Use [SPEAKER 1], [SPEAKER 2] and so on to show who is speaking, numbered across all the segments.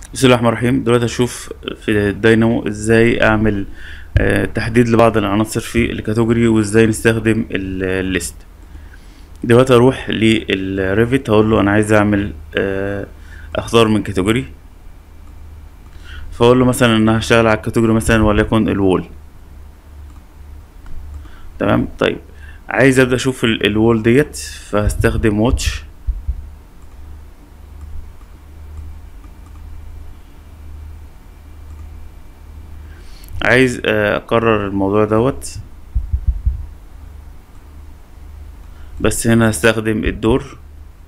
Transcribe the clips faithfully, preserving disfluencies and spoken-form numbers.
[SPEAKER 1] بسم الله الرحمن الرحيم. دلوقتي هشوف في الداينامو ازاي اعمل آه، تحديد لبعض العناصر في الكاتيجوري وازاي نستخدم الليست. دلوقتي اروح للريفت، هقول له انا عايز اعمل آه، اختار من كاتيجوري، فاقول له مثلا ان انا هشتغل على الكاتيجوري مثلا وليكن الوول. تمام. طيب عايز ابدا اشوف ال- الوول ديت، فهستخدم واتش. عايز آه، اكرر الموضوع دوت، بس هنا هستخدم الدور.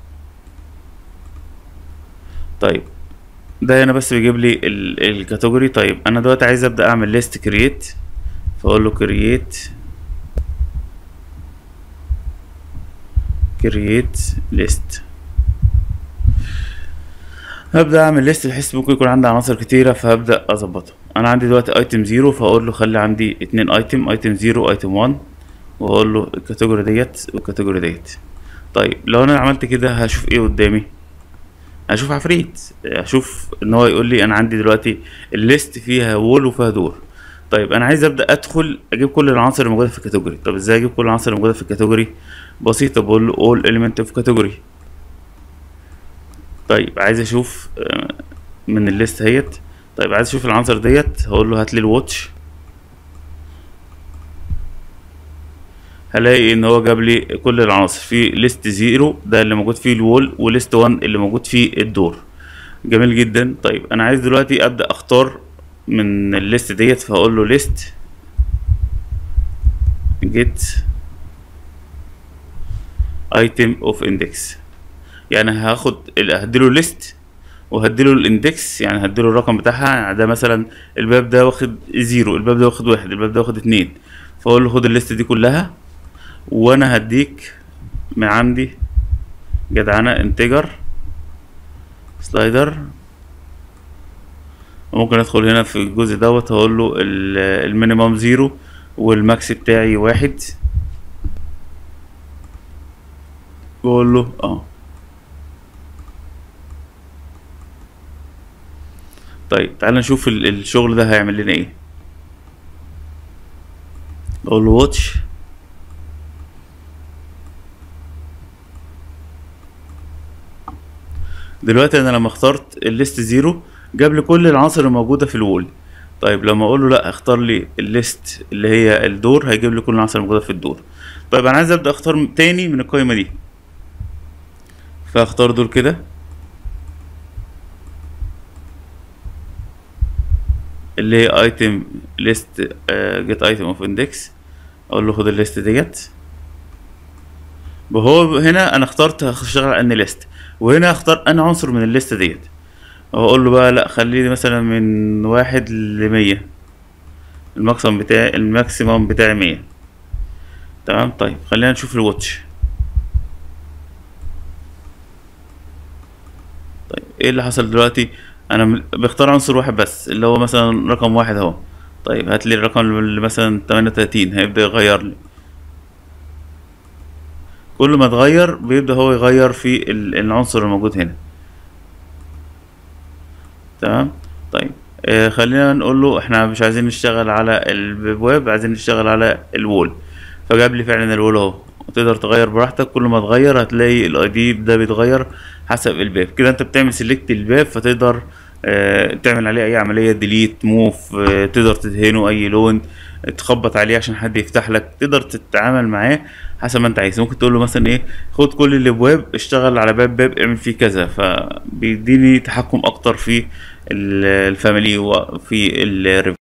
[SPEAKER 1] طيب ده هنا بس بيجيب لي الكاتيجوري. طيب انا دلوقتي عايز ابدا اعمل ليست كرييت، فاقول له كرييت كرييت ليست. هبدا اعمل ليست بحيث ممكن يكون عندي عناصر كتيره، فهبدا اظبطها. انا عندي دلوقتي ايتم زيرو، فاقول له خلي عندي اتنين ايتم، ايتم زيرو ايتم وان، واقول له الكاتيجوري ديت والكاتيجوري ديت. طيب لو انا عملت كده هشوف ايه قدامي؟ هشوف عفريت، هشوف ان هو يقول لي انا عندي دلوقتي الليست فيها وول وفيها دور. طيب انا عايز ابدا ادخل اجيب كل العناصر الموجوده في الكاتيجوري. طب ازاي اجيب كل العناصر الموجوده في الكاتيجوري؟ بسيطه، بقول له all element of category. طيب عايز اشوف آه، من الليست اهيت. طيب عايز اشوف العناصر ديت، هقول له هات لي الواتش. هلاقي ان هو جاب لي كل العناصر في ليست زيرو، ده اللي موجود فيه الوول، وليست وان اللي موجود فيه الدور. جميل جدا. طيب انا عايز دلوقتي ابدا اختار من الليست ديت، فهقول له ليست جيت ايتم اوف اندكس. يعني هاخد ال- هديله ليست وهديله الاندكس، يعني هديله الرقم بتاعها. يعني ده مثلا الباب ده واخد زيرو، الباب ده واخد واحد، الباب ده واخد اتنين، فاقول له خد الليست دي كلها وانا هديك من عندي جدعنة انتجر سلايدر. ممكن ادخل هنا في الجزء دوت، هقول له المينيمم زيرو والماكس بتاعي واحد، بقول له اه. طيب تعال نشوف ال- الشغل ده هيعمل لنا ايه. اقول له واتش. دلوقتي انا لما اخترت الليست زيرو جاب لي كل العناصر الموجوده في الوول. طيب لما اقول له لا اختار لي الليست اللي هي الدور، هيجيب لي كل العناصر الموجوده في الدور. طيب انا عايز ابدا اختار تاني من القائمه دي، فاختار دول كده، اللي هي ايتم ليست جيت ايتم اوف اندكس. اقول له خد الليست ديت. وهو هنا انا اخترت هشتغل على ان ليست، وهنا اختار انا عنصر من الليست ديت. واقول له بقى لا خليني مثلا من واحد لمية، الماكسيمم بتاعي الماكسيمم بتاعي مية. تمام. طيب خلينا نشوف الواتش. طيب ايه اللي حصل دلوقتي؟ انا م- بختار عنصر واحد بس، اللي هو مثلا رقم واحد اهو. طيب هات لي الرقم اللي مثلا تمانية وتلاتين، هيبدأ يغير لي. كل ما اتغير بيبدأ هو يغير في ال- العنصر الموجود هنا. تمام. طيب آه خلينا نقول له احنا مش عايزين نشتغل على الويب، عايزين نشتغل على الوول. فجاب لي فعلا الوول اهو. تقدر تغير براحتك، كل ما تغير هتلاقي الاي دي ده بيتغير حسب الباب. كده انت بتعمل سيلكت الباب، فتقدر آه تعمل عليه اي عملية ديليت موف، آه تقدر تدهنه اي لون، تخبط عليه عشان حد يفتح لك، تقدر تتعامل معاه حسب ما انت عايز. ممكن تقول له مثلا ايه، خد كل الابواب اشتغل على باب باب اعمل فيه كذا، فبيديني تحكم اكتر في ال- الفاميلي وفي الريفت.